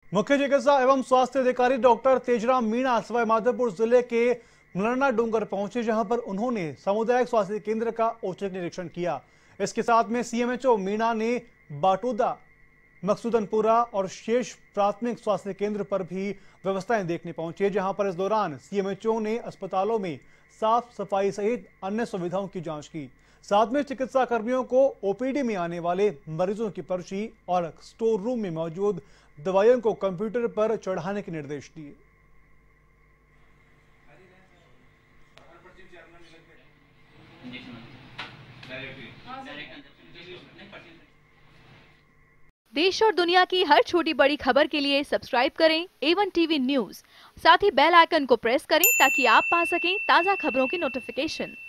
मुख्य चिकित्सा एवं स्वास्थ्य अधिकारी डॉक्टर तेजराम मीणा सवाई माधोपुर जिले के मलरना डूंगर पहुंचे, जहां पर उन्होंने सामुदायिक स्वास्थ्य केंद्र का औचक निरीक्षण किया। इसके साथ में सीएमएचओ मीणा ने बाटूदा, मकसूदनपुरा और शेष प्राथमिक स्वास्थ्य केंद्र पर भी व्यवस्थाएं देखने पहुंचे, जहां पर इस दौरान सीएमएचओ ने अस्पतालों में साफ सफाई सहित अन्य सुविधाओं की जांच की। साथ में चिकित्सा कर्मियों को ओपीडी में आने वाले मरीजों की पर्ची और स्टोर रूम में मौजूद दवाइयों को कंप्यूटर पर चढ़ाने के निर्देश दिए। देश और दुनिया की हर छोटी बड़ी खबर के लिए सब्सक्राइब करें A1 टीवी न्यूज़। साथ ही बेल आइकन को प्रेस करें ताकि आप पा सकें ताज़ा खबरों की नोटिफिकेशन।